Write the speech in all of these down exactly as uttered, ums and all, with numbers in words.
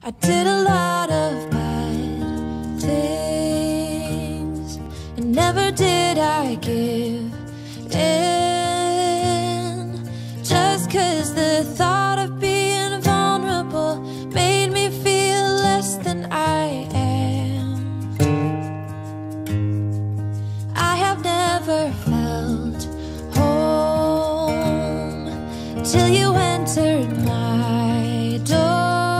I did a lot of bad things, and never did I give in, just 'cause the thought of being vulnerable made me feel less than I am. I have never felt home till you entered my door.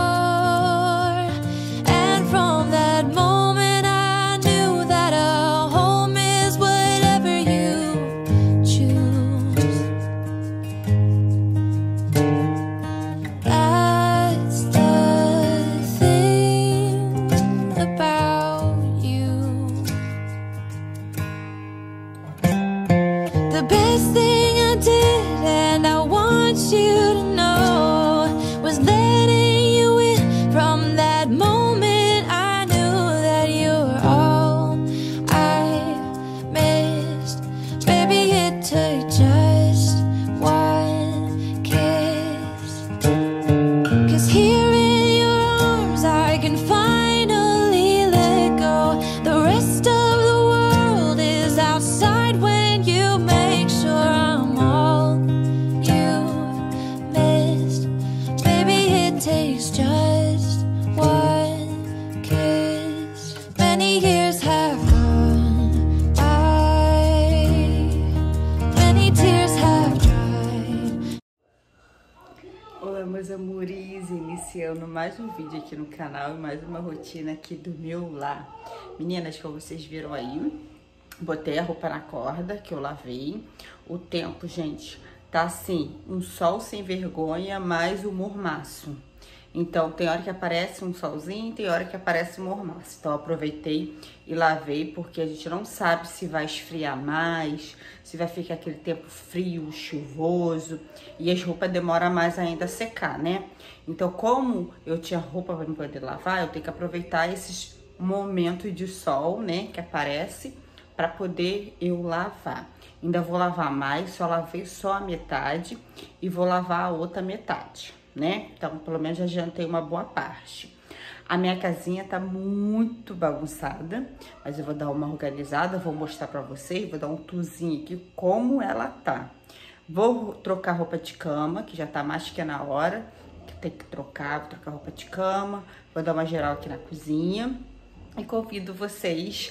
Meus amores, iniciando mais um vídeo aqui no canal e mais uma rotina aqui do meu lar. Meninas, como vocês viram aí, botei a roupa na corda que eu lavei. O tempo, gente, tá assim, um sol sem vergonha, mais um mormaço. Então, tem hora que aparece um solzinho, tem hora que aparece um mormaço. Então, eu aproveitei e lavei, porque a gente não sabe se vai esfriar mais, se vai ficar aquele tempo frio, chuvoso, e as roupas demoram mais ainda a secar, né? Então, como eu tinha roupa para poder lavar, eu tenho que aproveitar esses momentos de sol, né, que aparece, para poder eu lavar. Ainda vou lavar mais, só lavei só a metade e vou lavar a outra metade, né? Então, pelo menos já adiantei uma boa parte. A minha casinha tá muito bagunçada, mas eu vou dar uma organizada, vou mostrar pra vocês, vou dar um tourzinho aqui como ela tá. Vou trocar roupa de cama, que já tá mais que na hora, que tem que trocar, vou trocar roupa de cama, vou dar uma geral aqui na cozinha e convido vocês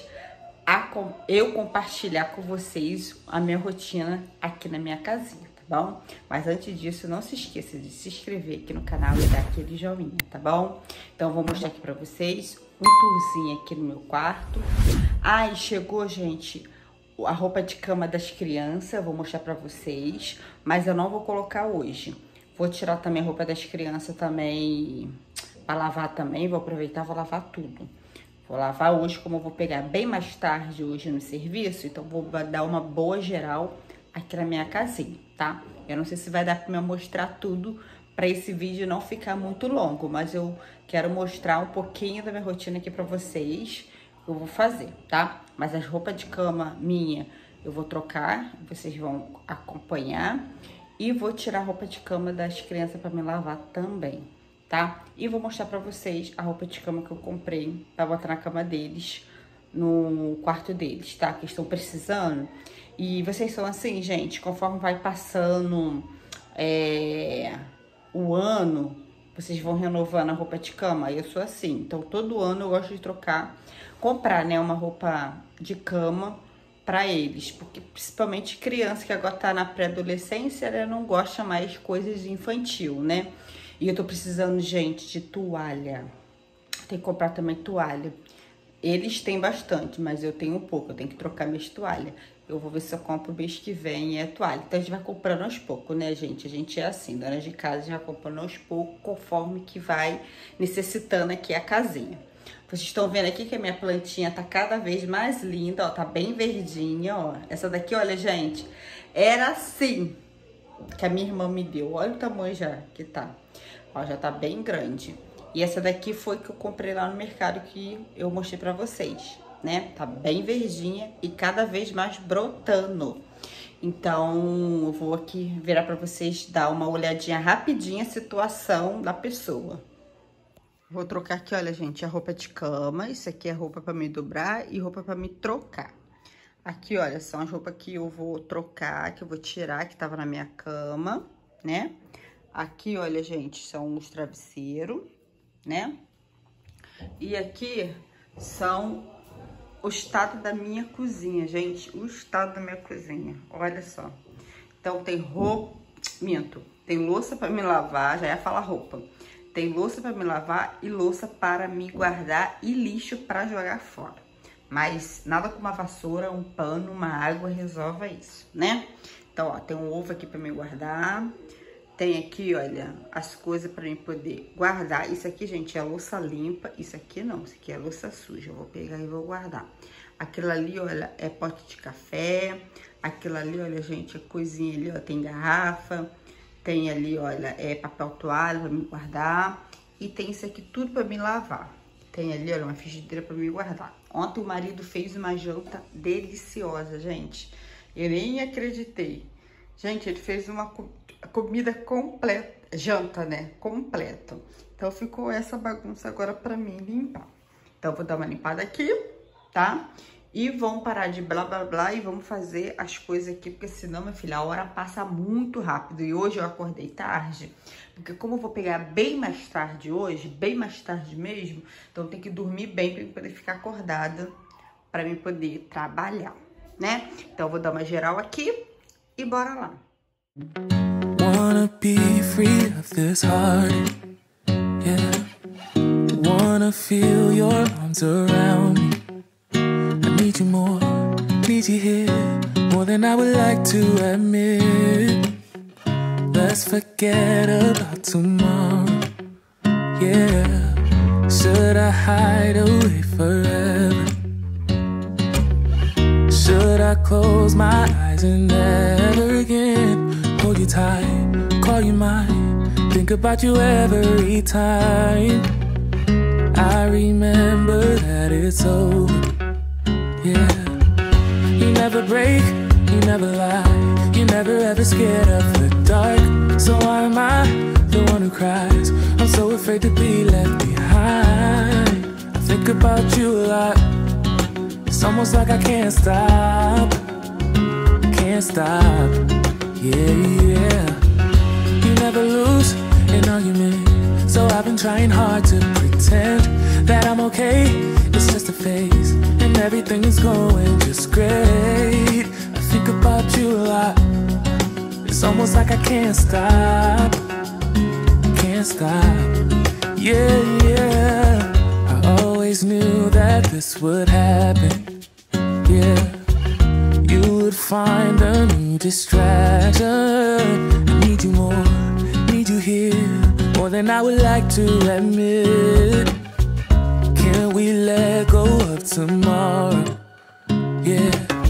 a eu compartilhar com vocês a minha rotina aqui na minha casinha. Bom? Mas antes disso, não se esqueça de se inscrever aqui no canal e dar aquele joinha, tá bom? Então, vou mostrar aqui pra vocês um tourzinho aqui no meu quarto. Ah, e chegou, gente, a roupa de cama das crianças, vou mostrar pra vocês, mas eu não vou colocar hoje. Vou tirar também a roupa das crianças também, pra lavar também, vou aproveitar, vou lavar tudo. Vou lavar hoje, como eu vou pegar bem mais tarde hoje no serviço, então vou dar uma boa geral aqui na minha casinha, tá? Eu não sei se vai dar pra me mostrar tudo pra esse vídeo não ficar muito longo, mas eu quero mostrar um pouquinho da minha rotina aqui pra vocês. Eu vou fazer, tá? Mas as roupas de cama minha eu vou trocar, vocês vão acompanhar. E vou tirar a roupa de cama das crianças pra me lavar também, tá? E vou mostrar pra vocês a roupa de cama que eu comprei pra botar na cama deles, no quarto deles, tá? Que estão precisando. E vocês são assim, gente, conforme vai passando é, o ano, vocês vão renovando a roupa de cama. Eu sou assim, então todo ano eu gosto de trocar, comprar, né, uma roupa de cama pra eles. Porque principalmente criança que agora tá na pré-adolescência, ela não gosta mais de coisas infantil, né? E eu tô precisando, gente, de toalha. Tem que comprar também toalha. Eles têm bastante, mas eu tenho pouco, eu tenho que trocar minhas toalhas. Eu vou ver se eu compro o mês que vem é toalha. Então a gente vai comprando aos poucos, né, gente? A gente é assim, dona de casa já comprando aos poucos, conforme que vai necessitando aqui a casinha. Vocês estão vendo aqui que a minha plantinha tá cada vez mais linda, ó, tá bem verdinha, ó. Essa daqui, olha, gente, era assim que a minha irmã me deu. Olha o tamanho já que tá. Ó, já tá bem grande. E essa daqui foi que eu comprei lá no mercado que eu mostrei pra vocês, né? Tá bem verdinha e cada vez mais brotando. Então, eu vou aqui virar pra vocês dar uma olhadinha rapidinha a situação da pessoa. Vou trocar aqui, olha, gente, a roupa de cama. Isso aqui é roupa pra me dobrar e roupa pra me trocar. Aqui, olha, são as roupas que eu vou trocar, que eu vou tirar, que tava na minha cama, né? Aqui, olha, gente, são os travesseiros, né? E aqui são o estado da minha cozinha, gente. O estado da minha cozinha, olha só. Então, tem roupa... Minto. Tem louça pra me lavar, já ia falar roupa. Tem louça pra me lavar e louça para me guardar e lixo pra jogar fora. Mas nada com uma vassoura, um pano, uma água resolva isso, né? Então, ó, tem um ovo aqui pra me guardar. Tem aqui, olha, as coisas pra mim poder guardar. Isso aqui, gente, é louça limpa. Isso aqui não, isso aqui é louça suja. Eu vou pegar e vou guardar. Aquilo ali, olha, é pote de café. Aquilo ali, olha, gente, a coisinha ali, ó, tem garrafa. Tem ali, olha, é papel toalha pra me guardar. E tem isso aqui tudo pra me lavar. Tem ali, olha, uma frigideira pra me guardar. Ontem o marido fez uma janta deliciosa, gente. Eu nem acreditei. Gente, ele fez uma co comida completa. Janta, né? Completa. Então, ficou essa bagunça agora pra mim limpar. Então, vou dar uma limpada aqui, tá? E vamos parar de blá, blá, blá e vamos fazer as coisas aqui, porque senão, minha filha, a hora passa muito rápido. E hoje eu acordei tarde, porque como eu vou pegar bem mais tarde hoje, bem mais tarde mesmo, então tem que dormir bem para eu poder ficar acordada, para mim poder trabalhar, né? Então eu vou dar uma geral aqui e bora lá. Wanna be free of this heart, yeah. Wanna feel your arms around me. Need you more, need you here, more than I would like to admit. Let's forget about tomorrow, yeah. Should I hide away forever? Should I close my eyes and never again hold you tight, call you mine, think about you every time? I remember that it's over. Yeah, you never break, you never lie, you never ever scared of the dark. So why am I the one who cries? I'm so afraid to be left behind. I think about you a lot. It's almost like I can't stop, can't stop. Yeah, yeah. You never lose an argument, so I've been trying hard to pretend that I'm okay. It's just a phase, and everything is going just great. I think about you a lot. It's almost like I can't stop, can't stop. Yeah, yeah. I always knew that this would happen. Yeah, you would find a new distraction. I need you more, need you here, more than I would like to admit. Can we let go of tomorrow? Yeah.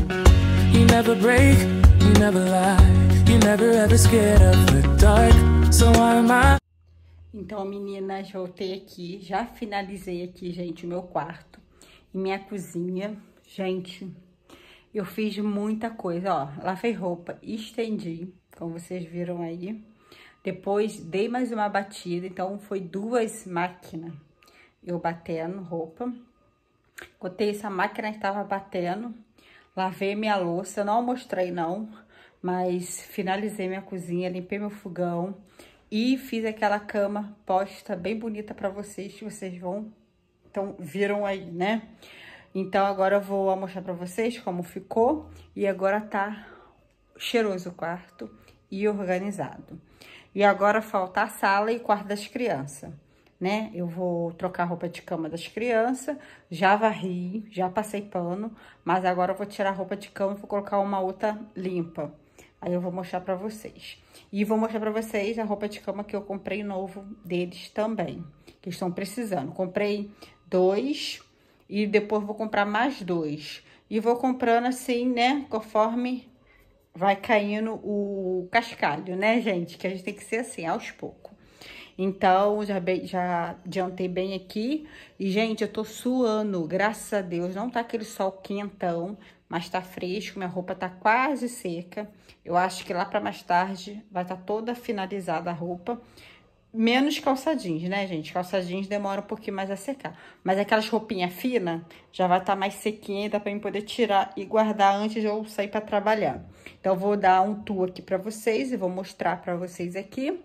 You never break, you never lie, you never ever scared of the dark. So why am I? Então, meninas, voltei aqui, já finalizei aqui, gente, o meu quarto e minha cozinha. Gente, eu fiz muita coisa, ó, lavei roupa, estendi, como vocês viram aí. Depois dei mais uma batida, então foi duas máquinas eu batendo roupa. Botei essa máquina que tava batendo, lavei minha louça, não mostrei não, mas finalizei minha cozinha, limpei meu fogão e fiz aquela cama posta bem bonita pra vocês, que vocês vão, então viram aí, né? Então agora eu vou mostrar pra vocês como ficou e agora tá cheiroso o quarto e organizado. E agora falta a sala e quarto das crianças, né? Eu vou trocar a roupa de cama das crianças, já varri, já passei pano, mas agora eu vou tirar a roupa de cama e vou colocar uma outra limpa. Aí eu vou mostrar pra vocês. E vou mostrar pra vocês a roupa de cama que eu comprei novo deles também, que estão precisando. Comprei dois e depois vou comprar mais dois. E vou comprando assim, né, conforme vai caindo o cascalho, né, gente? Que a gente tem que ser assim, aos poucos. Então, já, bem, já adiantei bem aqui. E, gente, eu tô suando, graças a Deus. Não tá aquele sol quentão, mas tá fresco. Minha roupa tá quase seca. Eu acho que lá pra mais tarde vai estar tá toda finalizada a roupa. Menos calça jeans, né, gente? Calça jeans demora um pouquinho mais a secar. Mas aquelas roupinhas finas já vai estar mais sequinha e dá pra mim poder tirar e guardar antes de eu sair pra trabalhar. Então, eu vou dar um tour aqui pra vocês e vou mostrar pra vocês aqui.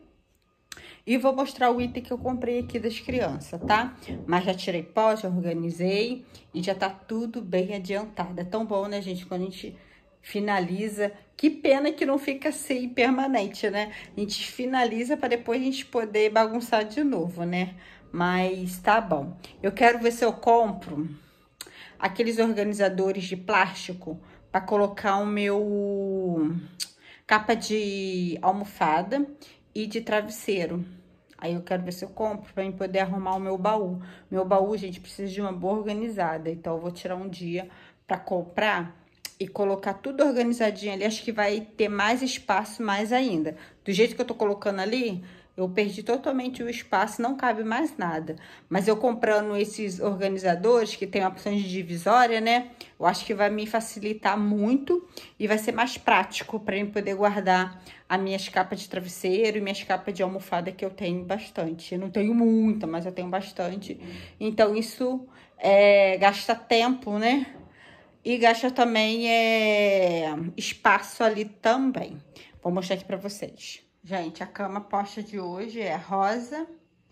E vou mostrar o item que eu comprei aqui das crianças, tá? Mas já tirei pó, já organizei e já tá tudo bem adiantado. É tão bom, né, gente, quando a gente finaliza. Que pena que não fica assim permanente, né? A gente finaliza para depois a gente poder bagunçar de novo, né? Mas tá bom. Eu quero ver se eu compro aqueles organizadores de plástico para colocar o meu capa de almofada e de travesseiro. Aí eu quero ver se eu compro para poder arrumar o meu baú. Meu baú, gente, precisa de uma boa organizada. Então, eu vou tirar um dia para comprar e colocar tudo organizadinho ali. Acho que vai ter mais espaço mais ainda. Do jeito que eu tô colocando ali, eu perdi totalmente o espaço, não cabe mais nada. Mas eu comprando esses organizadores, que tem opção de divisória, né? Eu acho que vai me facilitar muito e vai ser mais prático para eu poder guardar as minhas capas de travesseiro e minhas capas de almofada, que eu tenho bastante. Eu não tenho muita, mas eu tenho bastante. Então, isso é, gasta tempo, né? E gasta também é, espaço ali também. Vou mostrar aqui pra vocês. Gente, a cama posta de hoje é rosa,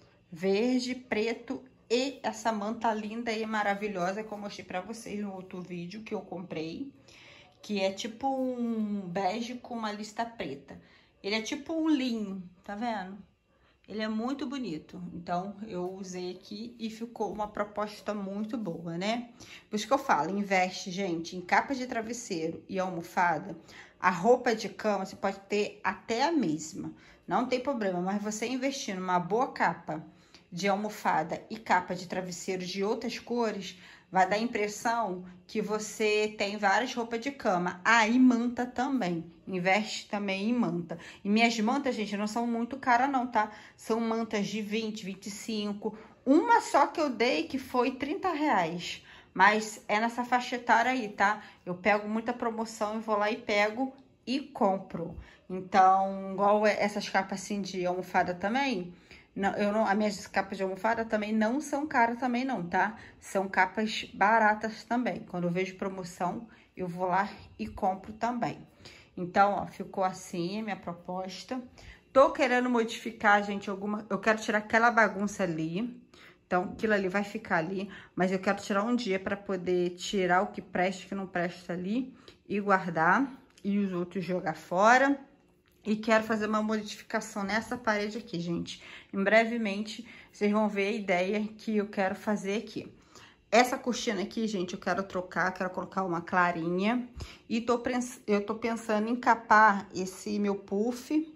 verde, preto e essa manta linda e maravilhosa que eu mostrei pra vocês no outro vídeo que eu comprei. Que é tipo um bege com uma lista preta. Ele é tipo um linho, tá vendo? Ele é muito bonito, então eu usei aqui e ficou uma proposta muito boa, né? Por isso que eu falo, investe, gente, em capa de travesseiro e almofada. A roupa de cama você pode ter até a mesma, não tem problema, mas você investir numa boa capa de almofada e capa de travesseiro de outras cores, vai dar a impressão que você tem várias roupas de cama. Ah, e manta também. Investe também em manta. E minhas mantas, gente, não são muito caras não, tá? São mantas de vinte, vinte e cinco. Uma só que eu dei que foi trinta reais. Mas é nessa faixa etária aí, tá? Eu pego muita promoção e vou lá e pego e compro. Então, igual essas capas assim de almofada também... Não, eu não, as minhas capas de almofada também não são caras também não, tá? São capas baratas também. Quando eu vejo promoção, eu vou lá e compro também. Então, ó, ficou assim a minha proposta. Tô querendo modificar, gente, alguma... Eu quero tirar aquela bagunça ali. Então, aquilo ali vai ficar ali. Mas eu quero tirar um dia pra poder tirar o que presta e o que não presta ali. E guardar. E os outros jogar fora. E quero fazer uma modificação nessa parede aqui, gente. Em brevemente, vocês vão ver a ideia que eu quero fazer aqui. Essa cortina aqui, gente, eu quero trocar, quero colocar uma clarinha. E tô, eu tô pensando em capar esse meu puff,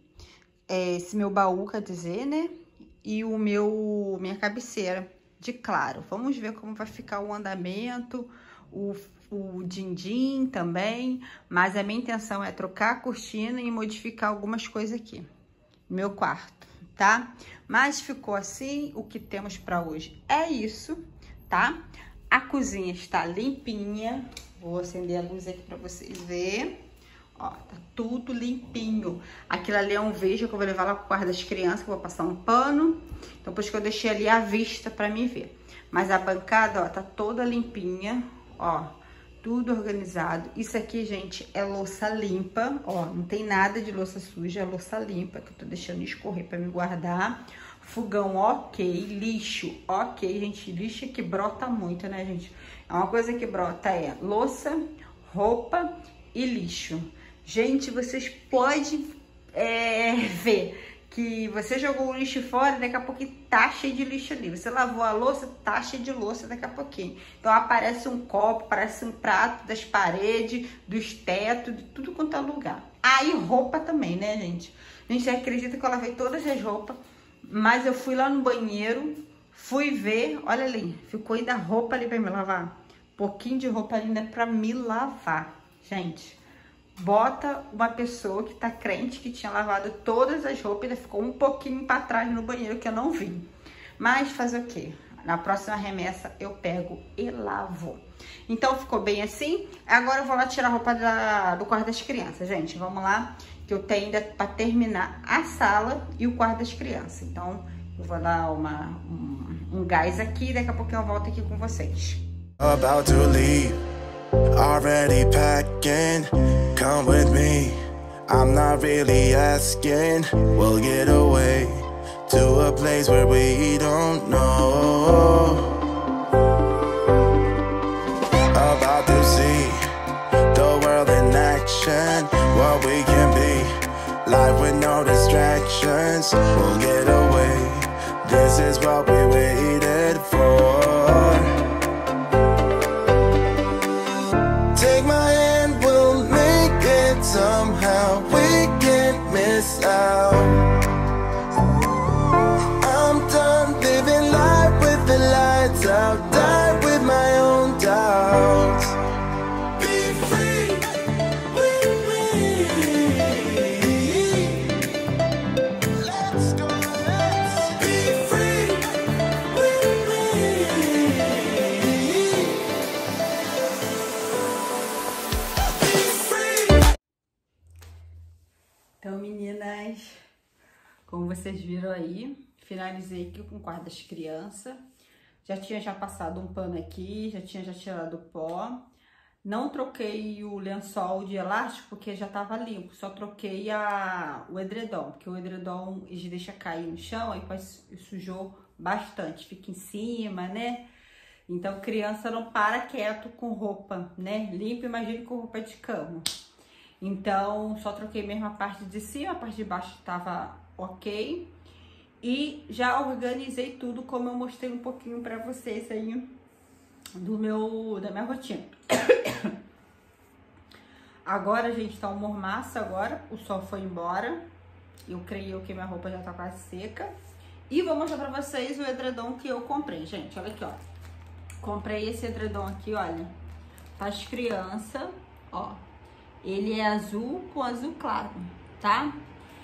esse meu baú, quer dizer, né? E o meu, minha cabeceira de claro. Vamos ver como vai ficar o andamento, o... o din-din também, mas a minha intenção é trocar a cortina e modificar algumas coisas aqui no meu quarto, tá? Mas ficou assim, o que temos para hoje é isso, tá? A cozinha está limpinha, vou acender a luz aqui para vocês verem, ó, tá tudo limpinho. Aquilo ali é um veja que eu vou levar lá pro quarto das crianças, que eu vou passar um pano, então por isso que eu deixei ali à vista para mim ver. Mas a bancada, ó, tá toda limpinha, ó. Tudo organizado. Isso aqui, gente, é louça limpa. Ó, não tem nada de louça suja, é louça limpa que eu tô deixando escorrer pra me guardar. Fogão, ok. Lixo, ok, gente. Lixo que brota muito, né, gente? É uma coisa que brota é louça, roupa e lixo. Gente, vocês podem é, ver que você jogou o lixo fora e daqui a pouquinho tá cheio de lixo ali. Você lavou a louça, tá cheio de louça daqui a pouquinho. Então aparece um copo, aparece um prato das paredes, dos tetos, de tudo quanto é lugar. Aí ah, roupa também, né, gente? A gente acredita que eu lavei todas as roupas, mas eu fui lá no banheiro, fui ver, olha ali, ficou ainda roupa ali pra me lavar. Pouquinho de roupa ainda pra me lavar, gente. Bota uma pessoa que tá crente que tinha lavado todas as roupas e ficou um pouquinho para trás no banheiro que eu não vi. Mas fazer o quê? Na próxima remessa eu pego e lavo. Então ficou bem assim. Agora eu vou lá tirar a roupa da, do quarto das crianças, gente. Vamos lá que eu tenho ainda para terminar a sala e o quarto das crianças. Então, eu vou dar uma, um, um gás aqui, daqui a pouquinho eu volto aqui com vocês. About to leave, already packing, come with me, I'm not really asking, we'll get away to a place where we don't know. About to see the world in action, what we can be, life with no distractions, we'll get away, this is what we waited for. Take my hand, we'll make it somehow, we can't miss out. I'm done living life with the lights out, die with my own doubts. Be free with me. Let's go, let's be free with me. Be free. Então, meninas, como vocês viram aí, finalizei aqui com o quarto das crianças. Já tinha já passado um pano aqui, já tinha já tirado o pó. Não troquei o lençol de elástico porque já tava limpo. Só troquei a, o edredom, porque o edredom eles deixa cair no chão, aí depois sujou bastante, fica em cima, né? Então criança não para quieto com roupa, né? Limpa, imagine com roupa de cama. Então só troquei mesmo a parte de cima, a parte de baixo tava ok. E já organizei tudo como eu mostrei um pouquinho pra vocês aí do meu, da minha rotina. Agora, gente, tá um mormaço agora, o sol foi embora. Eu creio que minha roupa já tá quase seca. E vou mostrar pra vocês o edredom que eu comprei, gente. Olha aqui, ó. Comprei esse edredom aqui, olha. Para as crianças, ó. Ele é azul com azul claro, tá?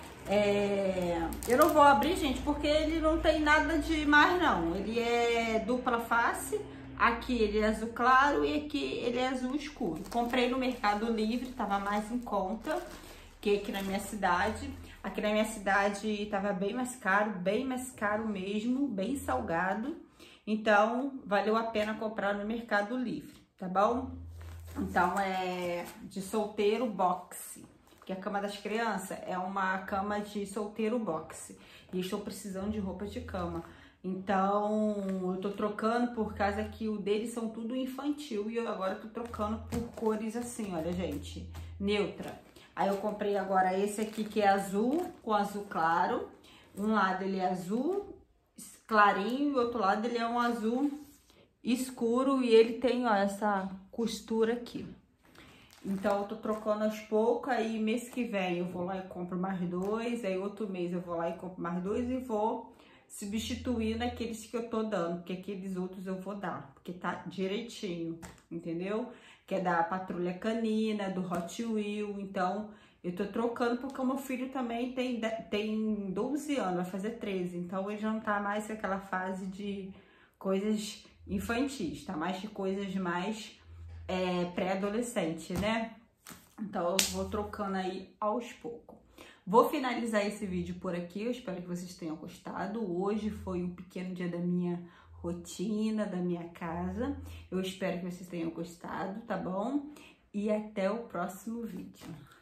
É, eu não vou abrir, gente, porque ele não tem nada de mais, não. Ele é dupla face. Aqui ele é azul claro e aqui ele é azul escuro. Comprei no Mercado Livre, tava mais em conta que aqui na minha cidade. Aqui na minha cidade tava bem mais caro, bem mais caro mesmo, bem salgado. Então, valeu a pena comprar no Mercado Livre, tá bom? Então, é de solteiro boxe. Que a cama das crianças é uma cama de solteiro boxe. E estou precisando de roupa de cama. Então, eu tô trocando por causa que o deles são tudo infantil. E eu agora tô trocando por cores assim, olha, gente. Neutra. Aí eu comprei agora esse aqui que é azul com azul claro. Um lado ele é azul clarinho e o outro lado ele é um azul escuro. E ele tem, ó, essa costura aqui. Então, eu tô trocando aos poucos, aí mês que vem eu vou lá e compro mais dois, aí outro mês eu vou lá e compro mais dois e vou substituir naqueles que eu tô dando, porque aqueles outros eu vou dar, porque tá direitinho, entendeu? Que é da Patrulha Canina, do Hot Wheels, então eu tô trocando porque o meu filho também tem, tem doze anos, vai fazer treze, então ele já não tá mais naquela fase de coisas infantis, tá mais de coisas mais... É, pré-adolescente, né? Então eu vou trocando aí aos poucos. Vou finalizar esse vídeo por aqui, eu espero que vocês tenham gostado. Hoje foi um pequeno dia da minha rotina, da minha casa. Eu espero que vocês tenham gostado, tá bom? E até o próximo vídeo.